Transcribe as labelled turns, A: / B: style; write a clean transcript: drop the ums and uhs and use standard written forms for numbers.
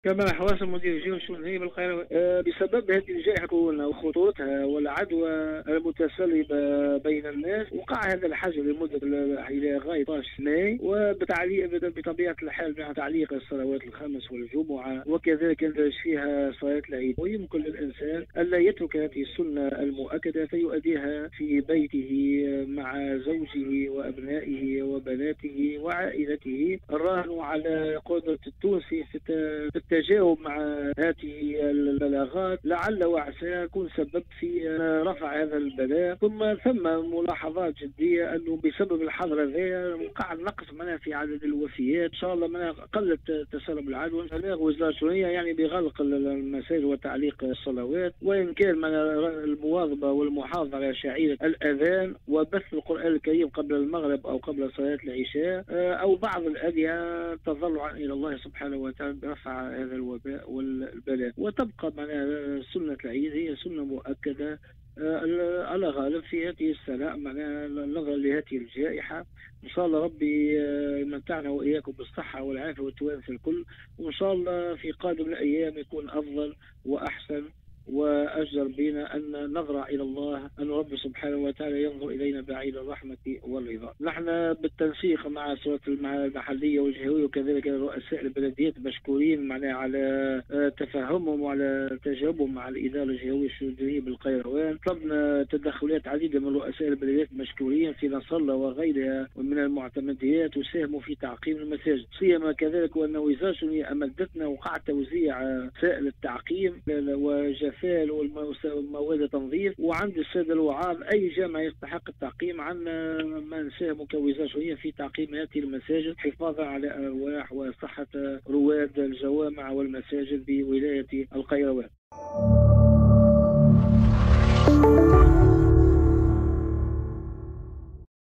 A: كما حواس مدير الجيش الشؤونية بالقاهرة. بسبب هذه الجائحة كورونا وخطورتها والعدوى المتسربة بين الناس، وقع هذا الحجر لمدة إلى غاية 12 ماي، بطبيعة الحال مع تعليق الصلوات الخمس والجمعة، وكذلك يندرج فيها صلاة العيد. ويمكن للإنسان ألا يترك هذه السنة المؤكدة فيؤديها في بيته مع زوجه وأبنائه وبناته وعائلته، الراهن على قدرة التونسي في التجاوب مع هذه البلاغات، لعل وعسى يكون سبب في رفع هذا البلاء. ثم ملاحظات جدية أنه بسبب الحظر هذا وقع النقص في عدد الوفيات. إن شاء الله قلت تسرب العدوى. بلاغ وزارة الشؤونية يعني بغلق المساجد وتعليق الصلوات، وإن كان من المواظبة والمحافظة على شعيرة الأذان وبث القرآن الكريم قبل المغرب أو قبل صلاة العشاء، أو بعض الأدعية تضرعا إلى الله سبحانه وتعالى برفع هذا الوباء والبلاء. وتبقى سنة العيد هي سنة مؤكدة على غالب في هذه السنة نظرا لهذه الجائحة. إن شاء الله ربي يمتعنا وإياكم بالصحة والعافية والتوافي الكل، وإن شاء الله في قادم الأيام يكون أفضل وأحسن وأجدر بنا أن نضرع إلى الله أن رب سبحانه وتعالى ينظر إلينا بعيد الرحمة والرضا. نحن بالتنسيق مع المحلية والجهوية وكذلك رؤساء البلديات مشكورين على تفهمهم وعلى تجاوبهم مع الإدارة الجهوية الشؤونية بالقيروان. طلبنا تدخلات عديدة من رؤساء البلديات مشكورين في نصر وغيرها من المعتمديات وساهموا في تعقيم المساجد، سيما كذلك وأن وزارة الشؤونية أمدتنا وقع توزيع سائل التعقيم وجفاف والمواد التنظيف. وعند الساده الوعاظ اي جامع يستحق التعقيم عنا من ساهموا كوزاره شؤونيه في تعقيم هذه المساجد حفاظا على ارواح وصحه رواد الجوامع والمساجد بولايه القيروان.